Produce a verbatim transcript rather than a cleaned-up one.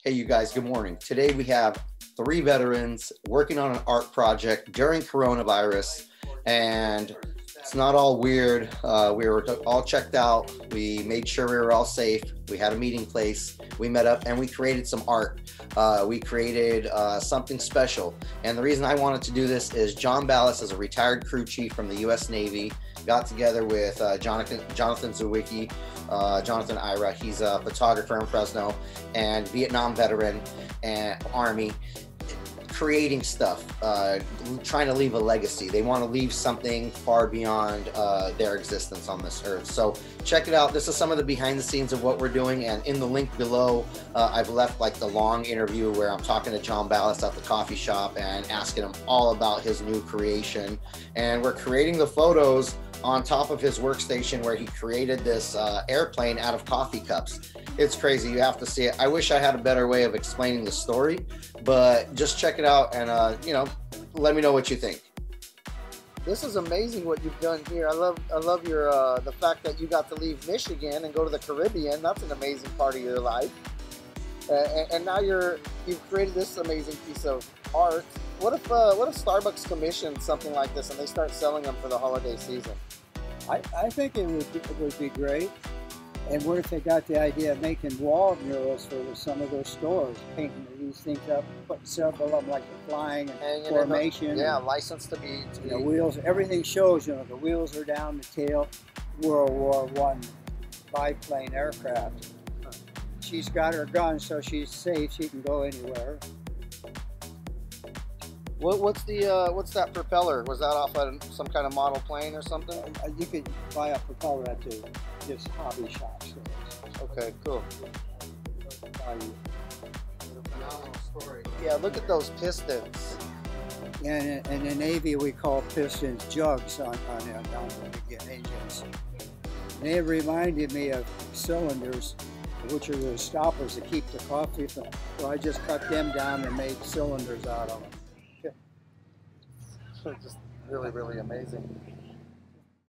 Hey, you guys, good morning. Today we have three veterans working on an art project during coronavirus, and it's not all weird. Uh, we were all checked out. We made sure we were all safe. We had a meeting place. We met up and we created some art. Uh, we created uh, something special. And the reason I wanted to do this is John Balas is a retired crew chief from the U S Navy. Got together with uh, Jonathan, Jonathan Zawicki, uh, Jonathan Ira. He's a photographer in Fresno and Vietnam veteran and Army, creating stuff, uh, trying to leave a legacy. They want to leave something far beyond uh, their existence on this earth. So check it out. This is some of the behind the scenes of what we're doing, and in the link below, uh, I've left like the long interview where I'm talking to John Balas at the coffee shop and asking him all about his new creation. And we're creating the photos on top of his workstation where he created this uh, airplane out of coffee cups. It's crazy. You have to see it. I wish I had a better way of explaining the story, but just check it out and, uh, you know, let me know what you think. This is amazing what you've done here. I love, I love your, uh, the fact that you got to leave Michigan and go to the Caribbean. That's an amazing part of your life. Uh, and, and now you're, you've created this amazing piece of art. What if, uh, what if Starbucks commissioned something like this and they start selling them for the holiday season? I, I think it would, be, it would be great. And what if they got the idea of making wall murals for some of those stores, painting these things up, putting several of them like the flying and Hanging formation. The, yeah, and, licensed to be. To the be. wheels, everything shows, you know, the wheels are down, the tail, World War One Bi-Plane aircraft. She's got her gun, so she's safe. She can go anywhere. What, what's the uh, what's that propeller? Was that off of some kind of model plane or something? Uh, you could buy a propeller at the just hobby shop stores. Okay, cool. Value. Phenomenal story. Yeah, look at those pistons. And in the Navy, we call pistons jugs on, on, on the engines. And they reminded me of cylinders, which are the stoppers to keep the coffee from. So I just cut them down and made cylinders out of them. Just really, really amazing.